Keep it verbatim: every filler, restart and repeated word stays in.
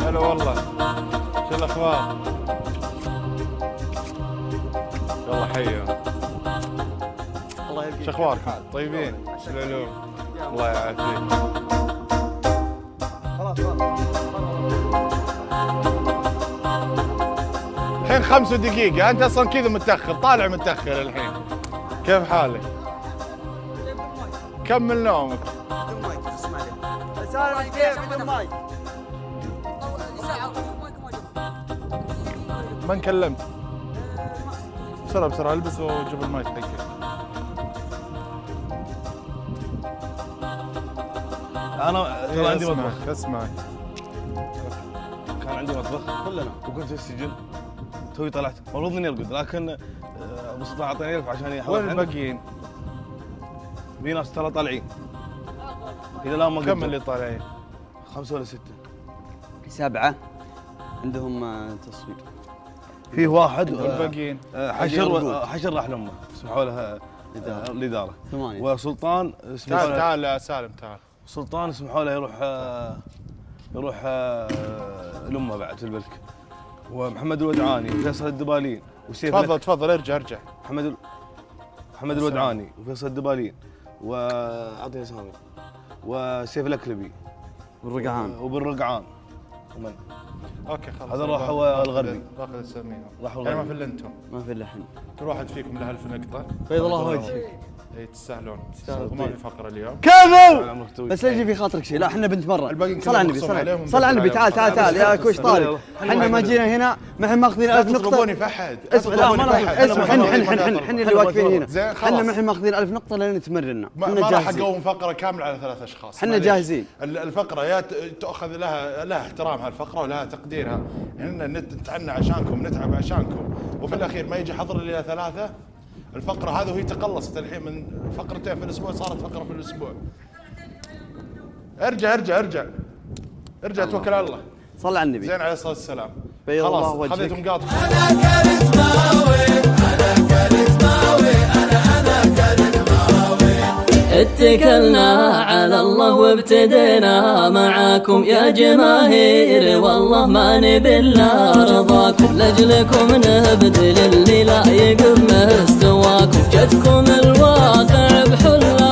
هلا والله، شو الاخبار؟ يلا حيو. الله يبقيك. شو اخباركم؟ طيبين؟ شو العلوم؟ الله يعافيك. خلاص خلاص. الحين خمس دقيقة، أنت أصلا كذا متأخر، طالع متأخر الحين. كيف حالك؟ كمل نومك. بدون مايك اسمع لي. سالم كيف بدون مايك؟ ما انكلمت. بسرعة بسرعة البس وجيب المايك حقك. انا ترى عندي مطبخ. اسمعك. كان عندي مطبخ كلنا وكنت في السجن. توي طلعت المفروض اني ارقد لكن آه، ابو سلطان اعطاني ألف عشان يحضر. وين الباقيين؟ في ناس ترى طالعين. اذا لا ما كم اللي طالعين؟ خمسه ولا سته. سبعة عندهم تصوير. فيه واحد والباقيين؟ آه، حشر حشر راح لامه سمحوا له الاداره. ثمانية. وسلطان سمحوا تعال له تعال يا سالم تعال. سلطان سمحوا له يروح آه، يروح آه، لامه بعد في البلك. ومحمد الودعاني وفيصل الدبالين وسيف. تفضل تفضل ارجع ارجع. محمد ال... محمد الودعاني وفيصل الدبالين واعطني اسامي وسيف الاكلبي والرقعان وبالرقعان ومن اوكي خلاص. هذا راحوا الغربي. باخذ اساميهم. راحوا يعني ما الغربي. في الا انتم. ما في الا احنا. كل واحد فيكم له ألف نقطة. بيض الله وجهك. اي تستاهلون. وما في فقرة اليوم. كذب. بس يجي في خاطرك شيء، لا احنا بنت مرة. الباقيين صل على النبي، كلهم صل على مغصوب النبي، صل على النبي. تعال تعال تعال يا كوش طارق. احنا ما جينا هنا ما احنا ماخذين لا ألف نقطة. تطلبوني فحد. اسمع لا ما تطلبوني ناخذ. فحد. اسمع أنا حن ما حن حن أطلب. حن اللي واقفين هنا. زين احنا خلاص. ما احنا ماخذين ألف نقطة لين تمرنا. ما احنا ما راح جاهزين. اقوم فقرة كاملة على ثلاث اشخاص. احنا معليش. جاهزين. ال- الفقرة يا ت- تؤخذ لها لها احترامها الفقرة ولها تقديرها. احنا نت- نتعنى عشانكم نتعب عشانكم وفي الاخير ما يجي حضر لي ثلاثة. الفقرة هذه وهي تقلصت الحين من فقرتين في الاسبوع صارت فقرة في الاسبوع. ارجع ارجع ارجع ارجع توكل على الله. صل على النبي. زين عليه الصلاة والسلام. بيض الله خلاص وجهك. خذيتم قاطع. أنا كاريزماوي أنا كاريزماوي أنا أنا كاريزماوي. اتكلنا على الله وابتدينا معاكم يا جماهير والله ما نبي الا رضاكم لاجلكم نبذل اللي لا يقم مستواكم جتكم الواقع بحلة